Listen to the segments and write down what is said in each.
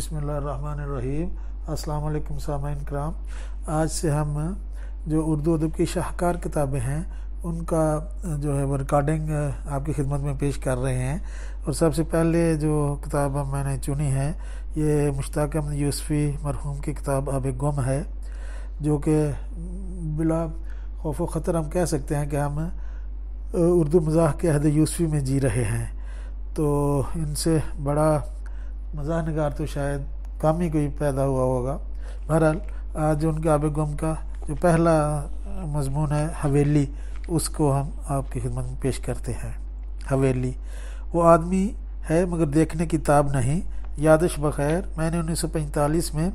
بسم اللہ الرحمن الرحیم۔ السلام علیکم سامعین کرام، آج سے ہم جو اردو ادب کی شاہکار کتابیں ہیں ان کا جو ہے وہ ریکارڈنگ آپ کی خدمت میں پیش کر رہے ہیں۔ اور سب سے پہلے جو کتاب میں نے چنی ہے یہ مشتاق احمد یوسفی مرحوم کی کتاب آب گم ہے، جو کہ بلا خوف و خطر ہم کہہ سکتے ہیں کہ ہم اردو مزاح کے عہد یوسفی میں جی رہے ہیں۔ تو ان سے بڑا مزاح نگار تو شاید کم ہی کوئی پیدا ہوا ہوگا۔ بہرحال آج ان کے آب گم کا جو پہلا مضمون ہے حویلی، اس کو ہم آپ کی خدمت میں پیش کرتے ہیں۔ حویلی وہ آدمی ہے مگر دیکھنے کی تاب نہیں۔ یادش بخیر، میں نے 1945 میں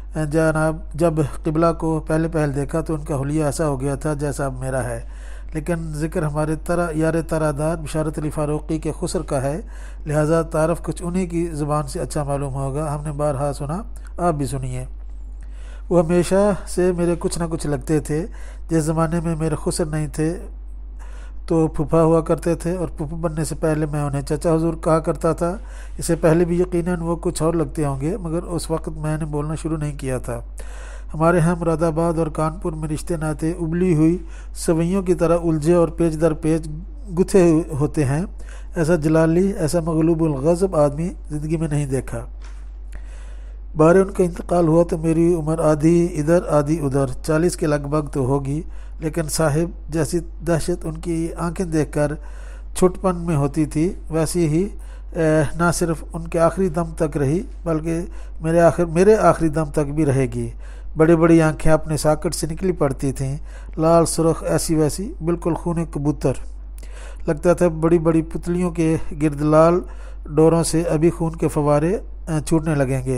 جب قبلہ کو پہل دیکھا تو ان کا حلیہ ایسا ہو گیا تھا جیسا اب میرا ہے، لیکن ذکر ہمارے یار ترادار بشارت علی فاروقی کے خسر کا ہے، لہٰذا تعارف کچھ انہی کی زبان سے اچھا معلوم ہوگا۔ ہم نے بارہا سنا، آپ بھی سنیے۔ وہ ہمیشہ سے میرے کچھ نہ کچھ لگتے تھے۔ جس زمانے میں میرے خسر نہیں تھے تو پھوپھا ہوا کرتے تھے، اور پھوپھا بننے سے پہلے میں انہیں چچا حضور کہا کرتا تھا۔ اس سے پہلے بھی یقیناً وہ کچھ اور لگتے ہوں گے، مگر اس وقت میں نے بولنا شروع نہیں کیا تھا۔ ہمارے ہاں مراد آباد اور کانپور میں رشتے ناطے ابلی ہوئی سوئیوں کی طرح الجھے اور پیچ در پیچ گتھے ہوتے ہیں۔ ایسا جلالی، ایسا مغلوب الغضب آدمی زندگی میں نہیں دیکھا۔ بارے ان کا انتقال ہوا تو میری عمر آدھی ادھر آدھی ادھر 40 کے لگ بھگ تو ہوگی، لیکن صاحب جیسی دہشت ان کی آنکھیں دیکھ کر چھٹپن میں ہوتی تھی، ویسی ہی نہ صرف ان کے آخری دم تک رہی بلکہ میرے آخری دم تک بھی رہے گی۔ بڑی بڑی آنکھیں اپنے ساکٹ سے نکلی پڑتی تھیں، لال سرخ ایسی ویسی، بالکل خون کبوتر۔ لگتا تھا بڑی بڑی پتلیوں کے گرد لال ڈوروں سے ابھی خون کے فوارے چھوٹنے لگیں گے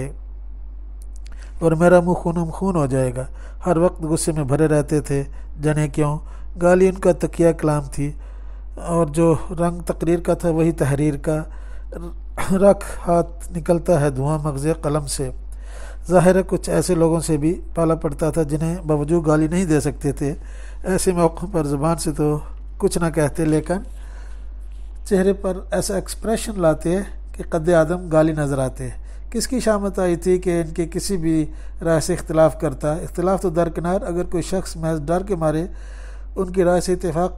اور میرا منہ خون ہو جائے گا۔ ہر وقت غصے میں بھرے رہتے تھے، جانے کیوں۔ گالی ان کا تکیہ کلام تھی، اور جو رنگ تقریر کا تھا وہی تحریر کا۔ رکھ ہاتھ نکلتا ہے دھواں مغز قلم سے۔ ظاہر ہے کچھ ایسے لوگوں سے بھی پالا پڑتا تھا جنہیں باوجود گالی نہیں دے سکتے تھے۔ ایسے موقعوں پر زبان سے تو کچھ نہ کہتے، لیکن چہرے پر ایسا ایکسپریشن لاتے کہ قد آدم گالی نظر آتے۔ کس کی شامت آئی تھی کہ ان کے کسی بھی رائے سے اختلاف کرتا؟ اختلاف تو درکنار، اگر کوئی شخص محض ڈر کے مارے ان کی رائے سے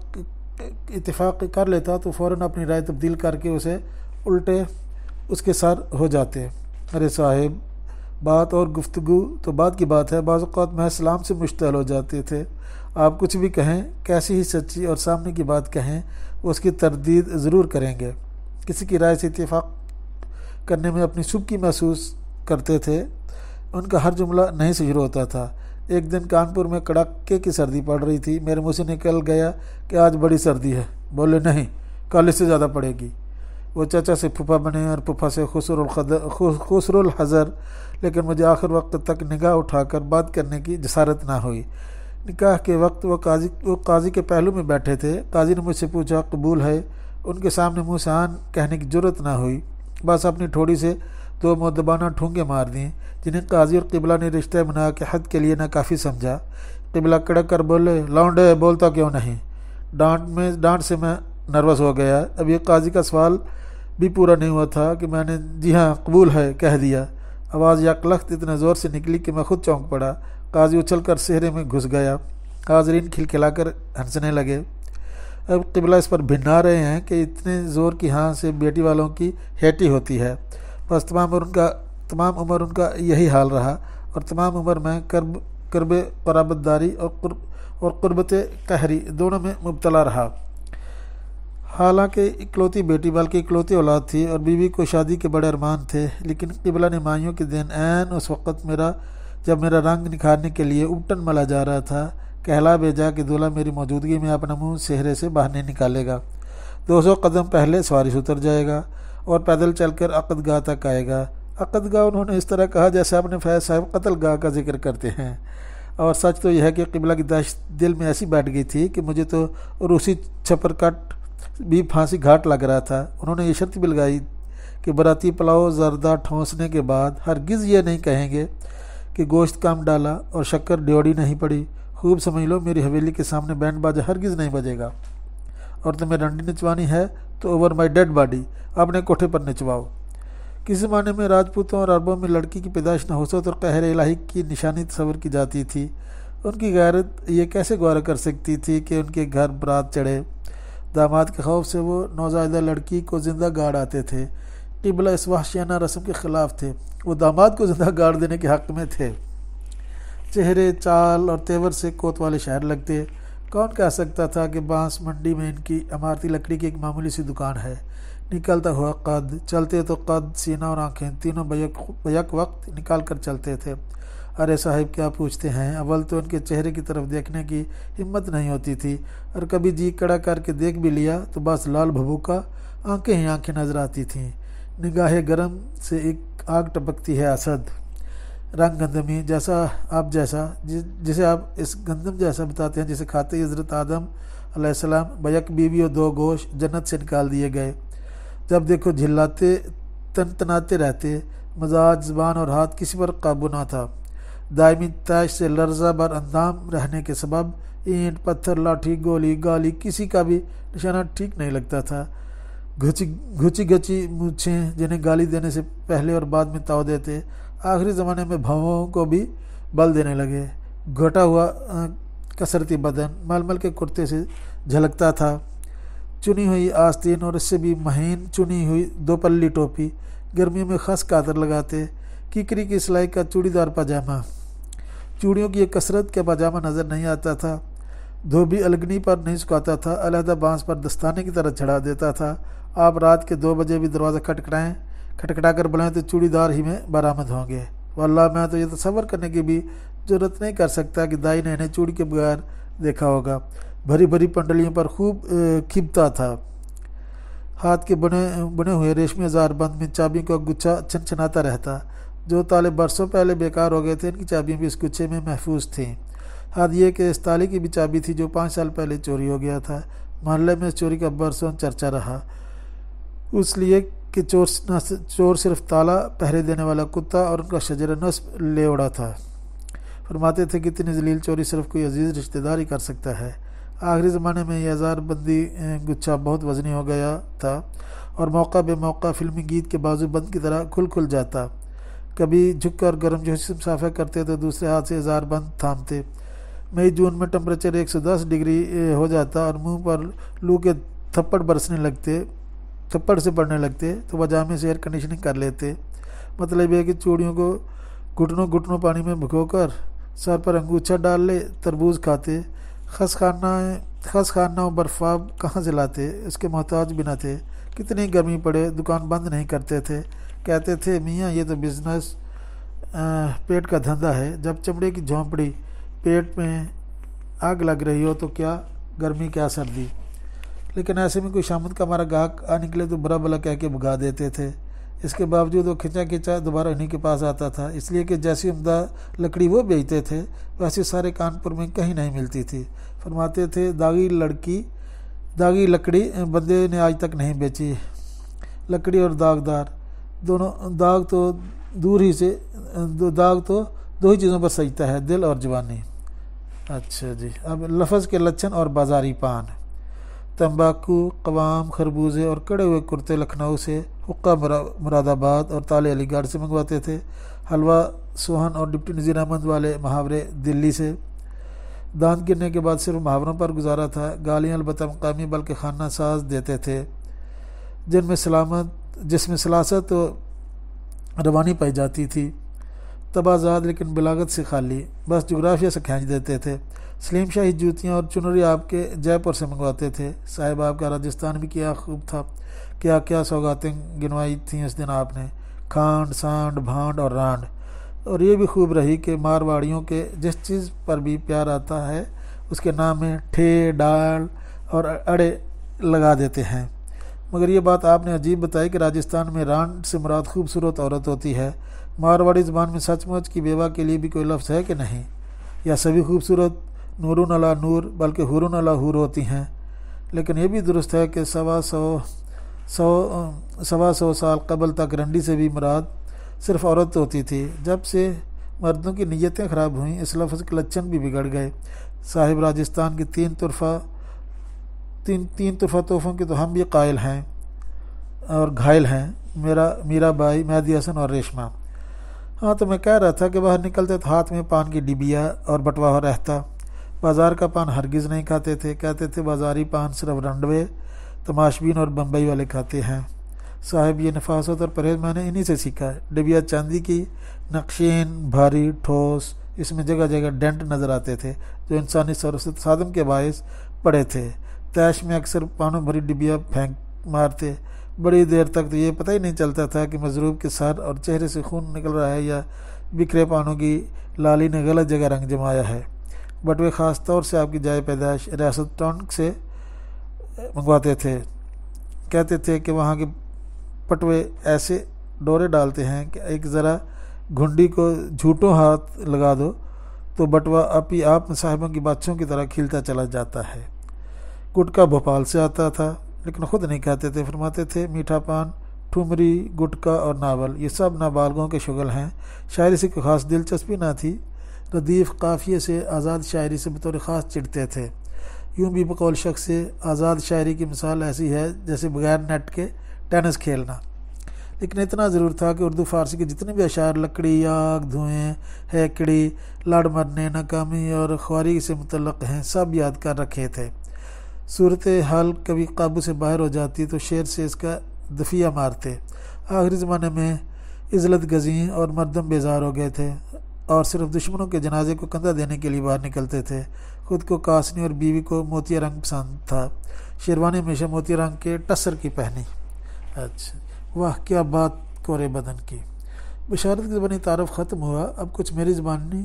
اتفاق کر لیتا تو فوراً اپنی رائے تبدیل کر کے اسے الٹے اس کے سر ہو جاتے۔ ارے صاحب، بات اور گفتگو تو بات کی بات ہے، بعض اوقات محض سلام سے مشتعل ہو جاتے تھے۔ آپ کچھ بھی کہیں، کیسی ہی سچی اور سامنے کی بات کہیں، وہ اس کی تردید ضرور کریں گے۔ کسی کی رائے سے اتفاق کرنے میں اپنی سبکی محسوس کرتے تھے۔ ان کا ہر جملہ نہیں سے شروع ہوتا تھا۔ ایک دن کانپور میں کڑاکے کی سردی پڑ رہی تھی، میرے منہ سے نکل گیا کہ آج بڑی سردی ہے۔ بولے نہیں، کل اس سے زیادہ پڑے گی۔ وہ چچا سے پھوپھا بنے اور پھوپھا سے خسر الحضر، لیکن مجھے آخر وقت تک نگاہ اٹھا کر بات کرنے کی جسارت نہ ہوئی۔ نکاح کے وقت وہ قاضی کے پہلو میں بیٹھے تھے۔ قاضی نے مجھ سے پوچھا قبول ہے؟ ان کے سامنے منہ سے آن کہنے کی جرت نہ ہوئی، بس اپنی ٹھوڑی سے دو مؤدبانہ ٹھونگے مار دیں، جنہیں قاضی اور قبلہ نے رشتہ بنا کے حد کے لیے ناکافی سمجھا۔ قبلہ کڑک کر بولے، لونڈے بولتا کیوں نہیں؟ ڈانٹ سے میں نروس ہو گیا۔ ابھی قاضی کا سوال بھی پورا نہیں ہوا تھا کہ میں نے جی ہاں قبول ہے کہہ دیا۔ آواز یکلخت اتنے زور سے نکلی کہ میں خود چونک پڑا۔ قاضی اچھل کر صحرے میں گھس گیا۔ حاضرین کھلکھلا کر ہنسنے لگے۔ اب قبلہ اس پر بھنا رہے ہیں کہ اتنے زور کی ہاں سے بیٹی والوں کی ہیٹی ہوتی ہے۔ بس تمام عمر ان کا یہی حال رہا، اور تمام عمر میں کرب قرابت داری اور قربت قہری دونوں میں مبتلا رہا۔ حالانکہ اکلوتی بیٹی بلکہ اکلوتی اولاد تھی، اور بیوی کو شادی کے بڑے ارمان تھے، لیکن قبلہ نے مائیوں کے دن عین اس وقت جب میرا رنگ نکھارنے کے لیے اپٹن ملا جا رہا تھا، کہلا بھیجا کہ دولہا میری موجودگی میں اپنا منہ صحرے سے باہر نہیں نکالے گا، 200 قدم پہلے سواری سے اتر جائے گا اور پیدل چل کر عقد گاہ تک آئے گا۔ عقد گاہ انہوں نے اس طرح کہا جیسے اپنے فیض صاحب قتل گاہ کا ذکر کرتے ہیں، اور سچ تو یہ ہے کہ قبلہ کی دہشت دل میں ایسی بیٹھ گئی تھی کہ مجھے تو روسی چھپر کٹ بھی پھانسی گھاٹ لگ رہا تھا۔ انہوں نے یہ شرط بھی لگائی کہ براتی پلاؤ زردہ ٹھونسنے کے بعد ہرگز یہ نہیں کہیں گے کہ گوشت کم ڈالا اور شکر ڈیوڑی نہیں پڑی۔ خوب سمجھ لو، میری حویلی کے سامنے بینڈ باجا ہرگز نہیں بجے گا، اور تمہیں ڈنڈی نچوانی ہے تو اوور مائی ڈیڈ باڈی اپنے کوٹھے پر نچواؤ۔ کسی زمانے میں راجپوتوں اور عربوں میں لڑکی کی پیدائش نحوست اور قہر الہی کی نشانی تصور کی جاتی تھی۔ ان کی غیرت یہ کیسے گوارا کر سکتی تھی کہ ان کے گھر برات چڑھے؟ داماد کے خوف سے وہ نوزائیدہ لڑکی کو زندہ گاڑ آتے تھے۔ قبلہ اس وحشیانہ رسم کے خلاف تھے، وہ داماد کو زندہ گاڑ دینے کے حق میں تھے۔ چہرے، چال اور تیور سے کوتوالے شہر لگتے۔ کون کہہ سکتا تھا کہ بانس منڈی میں ان کی عمارتی لکڑی کی ایک معمولی سی دکان ہے؟ نکلتا ہوا قد، چلتے تو قد، سینہ اور آنکھیں تینوں بیک وقت نکال کر چلتے تھے۔ ارے صاحب کیا پوچھتے ہیں، اول تو ان کے چہرے کی طرف دیکھنے کی ہمت نہیں ہوتی تھی، اور کبھی جی کڑا کر کے دیکھ بھی لیا تو بس لال بھبوکا آنکھیں ہی آنکھیں نظر آتی تھیں۔ نگاہ گرم سے ایک آگ ٹپکتی ہے اسد، رنگ گندمی جیسا جسے آپ اس گندم جیسا بتاتے ہیں جسے کھاتے ہی حضرت آدم علیہ السلام بیک بیوی اور 2 گوشت جنت سے نکال دیے گئے۔ جب دیکھو جھلاتے تنتناتے رہتے، مزاج، زبان اور ہاتھ کسی پر قابو نہ تھا۔ دائمی تیش سے لرزہ بر اندام رہنے کے سبب اینٹ، پتھر، لاٹھی، گولی، گالی کسی کا بھی نشانہ ٹھیک نہیں لگتا تھا۔ گھچی مونچھیں جنہیں گالی دینے سے پہلے اور بعد میں تاؤ دیتے، آخری زمانے میں بھووں کو بھی بل دینے لگے۔ گھٹا ہوا کثرتی بدن ململ کے کرتے سے جھلکتا تھا، چنی ہوئی آستین اور اس سے بھی مہین چنی ہوئی 2 پلی ٹوپی، گرمیوں میں خس کاتر لگاتے، کیکری کی سلائی کا چوڑی دار پاجامہ، چوڑیوں کی ایک کثرت کا پاجامہ نظر نہیں آتا تھا، دھوبی الگنی پر نہیں سکھاتا تھا، علیحدہ بانس پر دستانے کی طرح چڑھا دیتا تھا۔ آپ رات کے 2 بجے بھی دروازہ کھٹکھٹا کر بلائیں تو چوڑی دار ہی میں برآمد ہوں گے۔ واللہ میں تو یہ تصور کرنے کی بھی جرت نہیں کر سکتا کہ دائی نے انہیں چوڑی کے بغیر دیکھا ہوگا۔ بھری بھری پنڈلیوں پر خوب کھبتا تھا۔ ہاتھ کے بنے ہوئے ریشمی ہزار بند میں چابیوں کا گچھا چھنچناتا رہتا۔ جو تالے برسوں پہلے بیکار ہو گئے تھے، ان کی چابیاں بھی اس گچھے میں محفوظ تھیں۔ حد یہ کہ اس تالے کی بھی چابی تھی جو 5 سال پہلے چوری ہو گیا تھا۔ محلے میں اس چوری کا برسوں چرچا رہا، اس لیے کہ چور صرف تالا پہرے دینے والا کتا اور ان کا شجر نصب لے اڑا تھا۔ فرماتے تھے کہ اتنی ذلیل چوری صرف کوئی عزیز رشتہ دار ہی کر سکتا ہے۔ آخری زمانے میں یہ ہزار بندی گچھا بہت وزنی ہو گیا تھا اور موقع بے موقع فلمی گیت کے بازو بند کی طرح کھل جاتا۔ کبھی جھک کر گرم جوشی سے مسافہ کرتے تو دوسرے ہاتھ سے ہزار بند تھامتے۔ مئی جون میں ٹمپریچر 110 ڈگری ہو جاتا اور منہ پر لو کے تھپڑ سے پڑنے لگتے تو پاجامے سے ایئر کنڈیشننگ کر لیتے۔ مطلب یہ کہ چوڑیوں کو گھٹنوں پانی میں بھگو کر سر پر انگوچھا ڈال لے، تربوز کھاتے۔ خس خانہ و برفاب کہاں سے لاتے، اس کے محتاج بھی نہ تھے۔ کتنی گرمی پڑے دکان بند نہیں کرتے تھے، کہتے تھے میاں یہ تو بزنس پیٹ کا دھندا ہے۔ جب چمڑے کی جھونپڑی پیٹ میں آگ لگ رہی ہو تو کیا گرمی کیا سردی۔ لیکن ایسے میں کوئی شامت کا ہمارا گاہک آ نکلے تو برا بلا کہہ کے بھگا دیتے تھے۔ اس کے باوجود وہ کھچا دوبارہ انہیں کے پاس آتا تھا، اس لیے کہ جیسی عمدہ لکڑی وہ بیچتے تھے ویسی سارے کانپور میں کہیں نہیں ملتی تھی۔ فرماتے تھے داغی لکڑی بندے نے آج تک نہیں بیچی۔ لکڑی اور داغدار دونوں، داغ تو دو ہی چیزوں پر سجتا ہے، دل اور جوانی۔ اچھا جی، اب لفظ کے لچھن اور بازاری پان۔ تمباکو، قوام، خربوزے اور کڑے ہوئے کرتے لکھنؤ سے، حقہ مراد آباد اور تالے علی گڑھ سے منگواتے تھے۔ حلوہ سوہن اور ڈپٹی نذیر احمد والے محاورے دلی سے۔ دانت گرنے کے بعد صرف محاوروں پر گزارا تھا۔ گالیاں البتہ مقامی بلکہ خانہ ساز دیتے تھے، جس میں سلاست و روانی پائی جاتی تھی۔ تبازاد لیکن بلاغت سے خالی، بس جغرافیہ سے کھینچ دیتے تھے۔ سلیم شاہی جوتیاں اور چنری آپ کے جے پور سے منگواتے تھے۔ صاحب آپ کا راجستھان بھی کیا خوب تھا، کیا سوگاتیں گنوائی تھیں اس دن آپ نے، کھانڈ، سانڈ، بھانڈ اور رانڈ۔ اور یہ بھی خوب رہی کہ مارواڑیوں کے جس چیز پر بھی پیار آتا ہے اس کے نام میں ٹھے، ڈال اور اڑے لگا دیتے ہیں۔ مگر یہ بات آپ نے عجیب بتائی کہ راجستھان میں رانڈ سے مراد خوبصورت عورت ہوتی ہے۔ مارواڑی زبان میں سچ مچ کی بیوہ کے لیے بھی کوئی لفظ ہے کہ نہیں؟ یا سبھی خوبصورت نورون علی نور بلکہ حورن علی حور ہوتی ہیں؟ لیکن یہ بھی درست ہے کہ سوا سو سال قبل تک رنڈی سے بھی مراد صرف عورت ہوتی تھی۔ جب سے مردوں کی نیتیں خراب ہوئیں اس لفظ کے لچھن بھی بگڑ گئے۔ صاحب راجستھان کی تین طرفہ تحفوں کے تو ہم بھی قائل ہیں اور گھائل ہیں۔ میرا بھائی، مہدی حسن اور ریشمہ۔ ہاں تو میں کہہ رہا تھا کہ باہر نکلتے تو ہاتھ میں پان کی ڈبیا اور بٹوا رہتا۔ بازار کا پان ہرگز نہیں کھاتے تھے، کہتے تھے بازاری پان صرف رنڈوے، تماشبین اور بمبئی والے کھاتے ہیں۔ صاحب یہ نفاست اور پرہیز میں نے انہی سے سیکھا ہے۔ ڈبیا چاندی کی، نقشین، بھاری، ٹھوس، اس میں جگہ جگہ ڈینٹ نظر آتے تھے جو انسانی سر سے تصادم کے باعث پڑے تھے۔ تیش میں اکثر پانوں بھری ڈبیا پھینک مارتے، بڑی دیر تک تو یہ پتہ ہی نہیں چلتا تھا کہ مضروب کے سر اور چہرے سے خون نکل رہا ہے یا بکھرے پانوں کی لالی نے غلط جگہ رنگ جمایا ہے۔ بٹوے خاص طور سے آپ کی جائے پیدائش ریاست ٹونک سے منگواتے تھے۔ کہتے تھے کہ وہاں کے پٹوے ایسے ڈورے ڈالتے ہیں کہ ایک ذرا گھنڈی کو جھوٹوں ہاتھ لگا دو تو بٹوا اپنی آپ صاحبوں کی بادشاہوں کی طرح کھیلتا چلا جاتا ہے۔ گٹکا بھوپال سے آتا تھا لیکن خود نہیں کہتے تھے، فرماتے تھے میٹھا پان، ٹھمری، گٹکا اور ناول یہ سب نابالغوں کے شغل ہیں۔ شاعری سے کوئی خاص دلچسپی نہ تھی، ردیف قافیے سے آزاد شاعری سے بطور خاص چڑھتے تھے۔ یوں بھی بقول شخص سے آزاد شاعری کی مثال ایسی ہے جیسے بغیر نیٹ کے ٹینس کھیلنا۔ لیکن اتنا ضرور تھا کہ اردو فارسی کے جتنے بھی اشعار لکڑی، آگ، دھوئیں، ہیکڑی، لڑ مرنے، ناکامی اور خواری سے متعلق ہیں سب یاد کر رکھے تھے۔ صورت حال کبھی قابو سے باہر ہو جاتی تو شعر سے اس کا دفیہ مارتے۔ آخری زمانے میں عزلت گزیں اور مردم بیزار ہو گئے تھے اور صرف دشمنوں کے جنازے کو کندھا دینے کے لیے باہر نکلتے تھے۔ خود کو کاسنی اور بیوی کو موتیا رنگ پسند تھا۔ شیروانی ہمیشہ موتیا رنگ کے ٹسر کی پہنی۔ اچھا واہ کیا بات کورے بدن کی۔ بشارت کی زبانی تعارف ختم ہوا۔ اب کچھ میری زبانی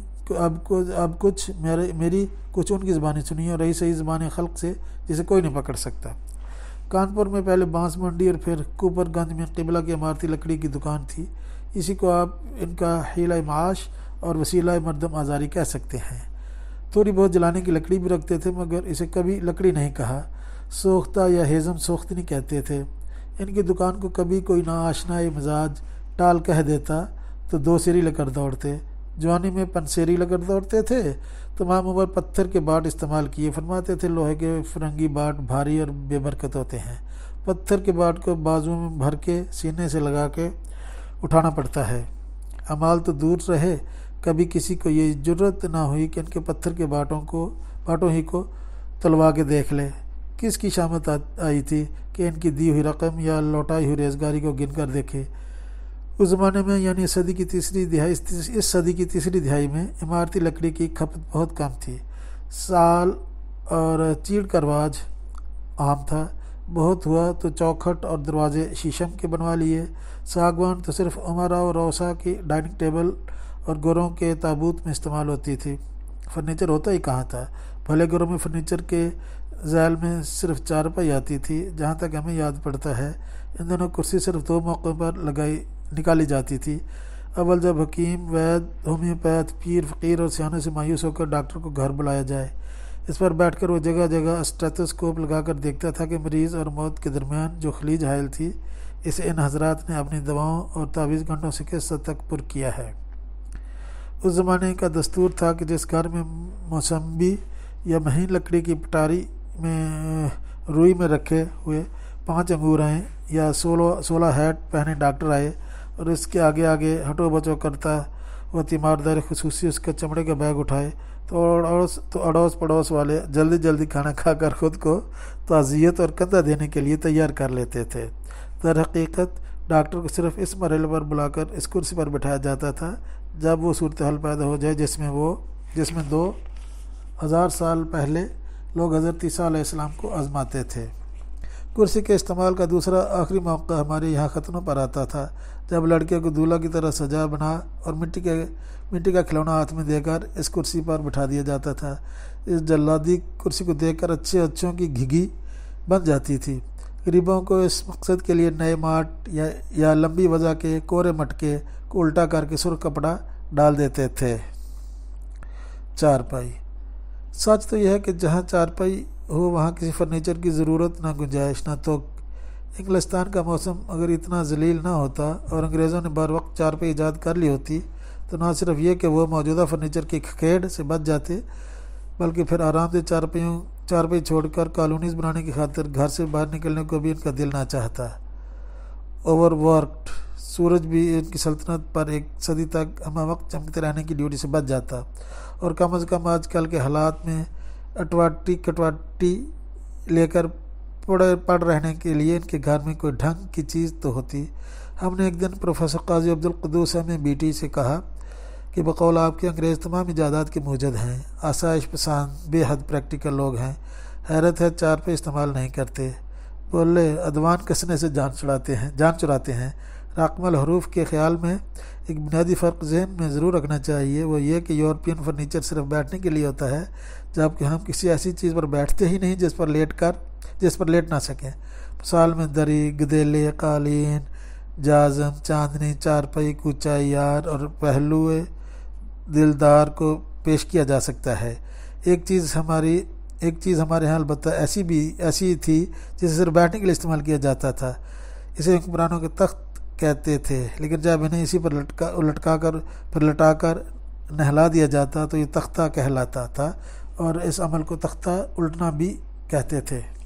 اب کچھ میری کچھ ان کی زبانی سنی اور رہی صحیح زبان خلق سے جسے کوئی نہیں پکڑ سکتا۔ کانپور میں پہلے بانس منڈی اور پھر کوپر گنج میں قبلہ کی عمارتی لکڑی کی دکان تھی۔ اسی کو آپ ان کا حیلہ معاش اور وسیلہ مردم آزاری کہہ سکتے ہیں۔ تھوڑی بہت جلانے کی لکڑی بھی رکھتے تھے مگر اسے کبھی لکڑی نہیں کہا، سوختہ یا ہیزم سوخت نہیں کہتے تھے۔ ان کی دکان کو کبھی کوئی ناآشنا مزاج ٹال کہہ دیتا تو دو سیری لے کر دوڑتے۔ جوانی میں پنسیری لے کر دوڑتے تھے۔ تمام عمر پتھر کے باٹ استعمال کیے، فرماتے تھے لوہے کے فرنگی باٹ بھاری اور بے برکت ہوتے ہیں۔ پتھر کے باٹ کو بازو میں بھر کے سینے سے لگا کے اٹھانا پڑتا ہے۔ امال تو دور رہے، کبھی کسی کو یہ جرت نہ ہوئی کہ ان کے پتھر کے باٹوں ہی کو تلوا کے دیکھ لے۔ کس کی شامت آئی تھی کہ ان کی دی ہوئی رقم یا لوٹائی ہوئی ریزگاری کو گن کر دیکھے۔ اس زمانے میں یعنی اس صدی کی تیسری دہائی میں عمارتی لکڑی کی کھپت بہت کم تھی۔ سال اور چیڑ کا رواج عام تھا۔ بہت ہوا تو چوکھٹ اور دروازے شیشم کے بنوا لیے۔ ساگوان تو صرف امراء و روسا کی ڈائننگ ٹیبل اور گوروں کے تابوت میں استعمال ہوتی تھی۔ فرنیچر ہوتا ہی کہاں تھا؟ بھلے گھروں میں فرنیچر کے ذیل میں صرف چارپائی آتی تھی۔ جہاں تک ہمیں یاد پڑتا ہے ان دنوں کرسی صرف دو موقعوں پر نکالی جاتی تھی۔ اول جب حکیم، وید، ہومیوپیتھ، پیر، فقیر اور سیانوں سے مایوس ہو کر ڈاکٹر کو گھر بلایا جائے۔ اس پر بیٹھ کر وہ جگہ جگہ اسٹیتھوسکوپ لگا کر دیکھتا تھا کہ مریض اور موت کے درمیان جو خلیج حائل تھی اسے ان حضرات نے اپنی دواؤں اور تعویذ گھنٹوں سے کس حد تک پر کیا ہے۔ اس زمانے کا دستور تھا کہ جس گھر میں موسمبی یا مہین لکڑی کی پٹاری میں روئی میں رکھے ہوئے 5 انگور آئیں یا 16 ہیٹ پہنے ڈاکٹر آئے اور اس کے آگے آگے ہٹو بچو کرتا وہ تیماردار خصوصی اس کا چمڑے کا بیگ اٹھائے تو اڑوس پڑوس والے جلدی کھانا کھا کر خود کو تعزیت اور کندھا دینے کے لیے تیار کر لیتے تھے۔ در حقیقت ڈاکٹر کو صرف اس مرحلے پر بلا کر اس کرسی پر بٹھایا جاتا تھا جب وہ صورتحال پیدا ہو جائے جس میں 2000 سال پہلے لوگ حضرت عیسیٰ علیہ السلام کو آزماتے تھے۔ کرسی کے استعمال کا دوسرا آخری موقع ہمارے یہاں ختنوں پر آتا تھا، جب لڑکے کو دولہا کی طرح سجا بنا اور مٹی کا کھلونا ہاتھ میں دے کر اس کرسی پر بٹھا دیا جاتا تھا۔ اس جلادی کرسی کو دیکھ کر اچھوں کی گھگی بن جاتی تھی۔ غریبوں کو اس مقصد کے لیے نئے ماٹ یا لمبی وضع کے کورے مٹکے کو الٹا کر کے سرخ کپڑا ڈال دیتے تھے۔ چارپائی۔ سچ تو یہ ہے کہ جہاں چارپائی ہو وہاں کسی فرنیچر کی ضرورت نہ گنجائش نہ توق۔ انگلستان کا موسم اگر اتنا ذلیل نہ ہوتا اور انگریزوں نے بر وقت چارپائی ایجاد کر لی ہوتی تو نہ صرف یہ کہ وہ موجودہ فرنیچر کی کھکیڑ سے بچ جاتے بلکہ پھر آرام سے چارپائی چھوڑ کر کالونیز بنانے کی خاطر گھر سے باہر نکلنے کو بھی ان کا دل نہ چاہتا۔ اوور ورکڈ، سورج بھی ان کی سلطنت پر ایک صدی تک ہمہ وقت چمکتے رہنے کی ڈیوٹی سے بچ جاتا، اور کم از کم آج کل کے حالات میں اٹواٹی کٹواٹی لے کر پڑ رہنے کے لیے ان کے گھر میں کوئی ڈھنگ کی چیز تو ہوتی۔ ہم نے ایک دن پروفیسر قاضی عبدالقدوس میں BT سے کہا کہ بقول آپ کے انگریز تمام ایجادات کے موجد ہیں، آسائش پسند، بے حد پریکٹیکل لوگ ہیں، حیرت ہے 4 پہ استعمال نہیں کرتے۔ بولے ادوان کسنے سے جان چراتے ہیں۔ راقم الحروف کے خیال میں ایک بنیادی فرق ذہن میں ضرور رکھنا چاہیے، وہ یہ کہ یورپین فرنیچر صرف بیٹھنے کے لیے ہوتا ہے، جبکہ ہم کسی ایسی چیز پر بیٹھتے ہی نہیں جس پر لیٹ نہ سکیں۔ مثال میں دری، گدیلے، قالین، جازم، چاندنی، چارپائی، کوچا یار اور پہلو دلدار کو پیش کیا جا سکتا ہے۔ ایک چیز ہمارے ہاں البتہ ایسی تھی جسے صرف بیٹھنے کے لیے استعمال کیا جاتا تھا، اسے حکمرانوں کے تخت کہتے تھے، لیکن جب انہیں اسی پر لٹا کر نہلا دیا جاتا تو یہ تختہ کہلاتا تھا، اور اس عمل کو تختہ الٹنا بھی کہتے تھے۔